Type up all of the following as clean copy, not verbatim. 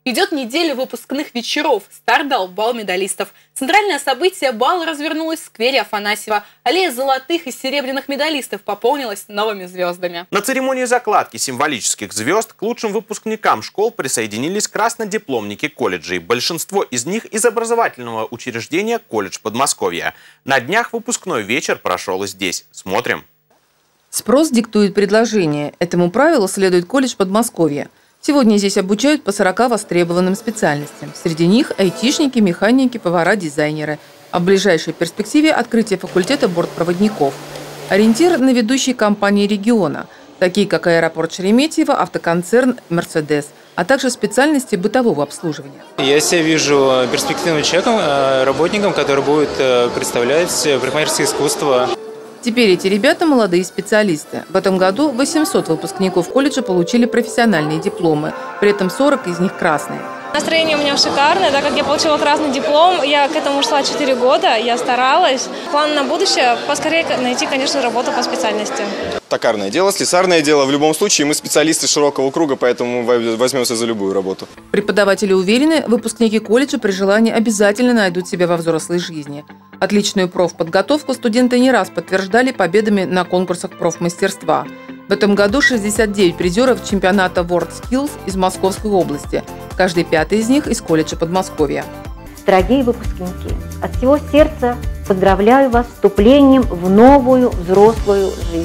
Идет неделя выпускных вечеров. Старт дал бал медалистов. Центральное событие бала развернулось в сквере Афанасьева. Аллея золотых и серебряных медалистов пополнилась новыми звездами. На церемонии закладки символических звезд к лучшим выпускникам школ присоединились краснодипломники колледжей. Большинство из них из образовательного учреждения «Колледж Подмосковья». На днях выпускной вечер прошел и здесь. Смотрим. Спрос диктует предложение. Этому правилу следует колледж Подмосковья. Сегодня здесь обучают по 40 востребованным специальностям. Среди них айтишники, механики, повара, дизайнеры. А в ближайшей перспективе открытие факультета бортпроводников. Ориентир на ведущие компании региона, такие как аэропорт Шереметьево, автоконцерн «Мерседес», а также специальности бытового обслуживания. Я себя вижу перспективным человеком, работником, который будет представлять парикмахерское искусство. Теперь эти ребята – молодые специалисты. В этом году 800 выпускников колледжа получили профессиональные дипломы, при этом 40 из них красные. Настроение у меня шикарное, так как я получила красный диплом, я к этому шла 4 года, я старалась. План на будущее – поскорее найти, конечно, работу по специальности. Токарное дело, слесарное дело. В любом случае мы специалисты широкого круга, поэтому возьмемся за любую работу. Преподаватели уверены, выпускники колледжа при желании обязательно найдут себя во взрослой жизни. Отличную профподготовку студенты не раз подтверждали победами на конкурсах профмастерства. В этом году 69 призеров чемпионата WorldSkills из Московской области. Каждый пятый из них из колледжа Подмосковья. Дорогие выпускники, от всего сердца поздравляю вас с вступлением в новую взрослую жизнь.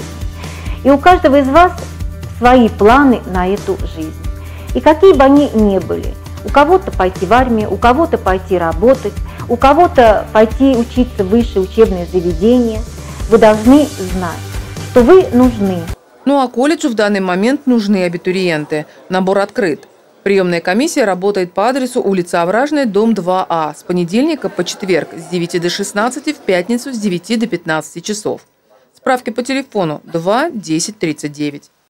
И у каждого из вас свои планы на эту жизнь. И какие бы они ни были, у кого-то пойти в армию, у кого-то пойти работать, у кого-то пойти учиться в высшее учебное заведение, вы должны знать, что вы нужны. Ну а колледжу в данный момент нужны абитуриенты. Набор открыт. Приемная комиссия работает по адресу улица Овражная, дом 2А с понедельника по четверг с 9 до 16, в пятницу с 9 до 15 часов. Справки по телефону 2 10 39.